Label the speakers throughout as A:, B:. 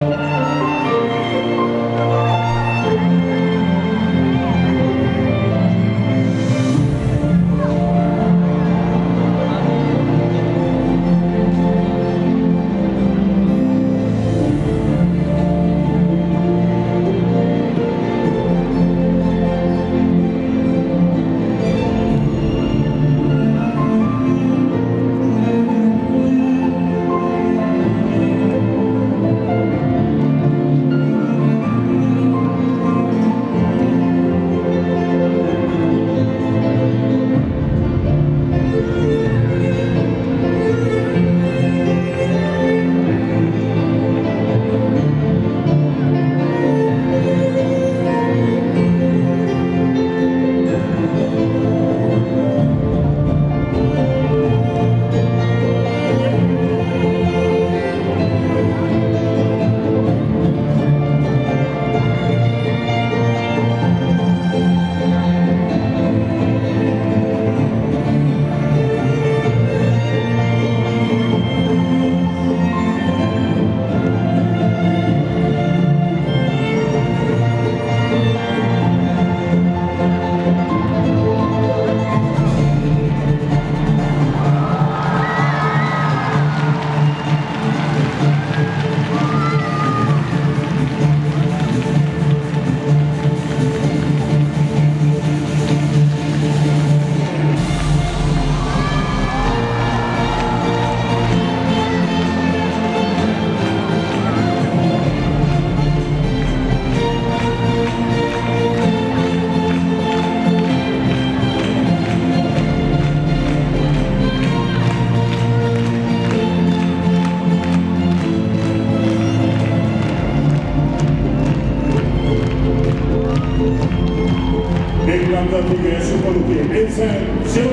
A: 남자 피겨의 슈퍼루키 인생 쇼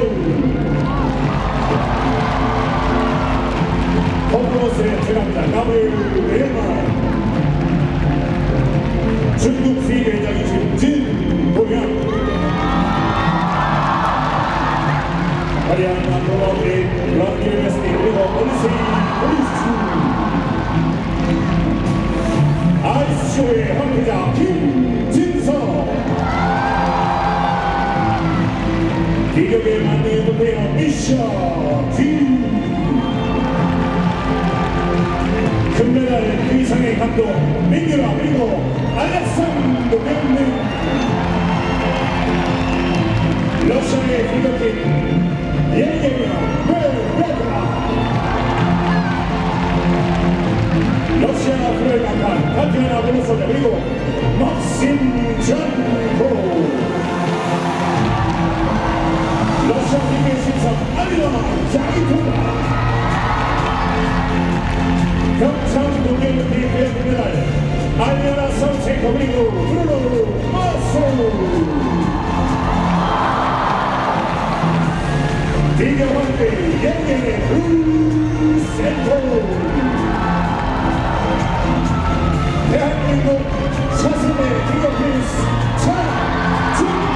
A: 홈로스의 최강자 가브리엘 중국 피겨의 장이신 진보양 화려한 남도마우리 런키 레슬링 그리고 올리세이 올리스 아이스쇼의 황태자 김진서 기력의 만능의 도태어 미션 G 금메달 의상의 감독 민규라 그리고 알렉산더 벨링 러시아의 피겨팀 예게미나 벨베드라 러시아 프로의 강판 카트리나 보노소자 그리고 막심 잔코 러시아 피겨의 신성 알리나 자기토다 평창 동계올림픽 금메달 알리나 선체코 그리고 브루노 마소 피겨 황제 영예의 루센토 대한민국 차세대 피겨 프린스 차준훈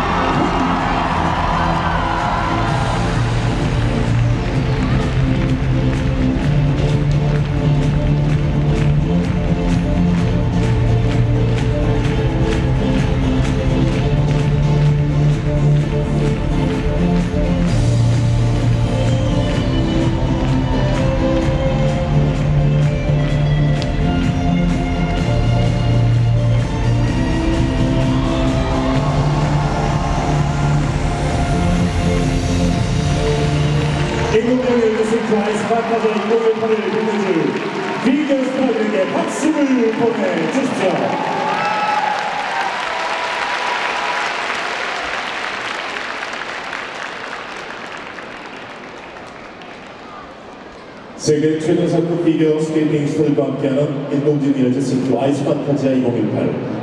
A: 인공적인 우승 아이스박하자 2018을 빛내줄 피겨 스타들에게 박수를 보내주십시오. 세계 최전선급 피겨 스케이팅 스타일과 함께하는 인공지능 열차스트 아이스박하자 2018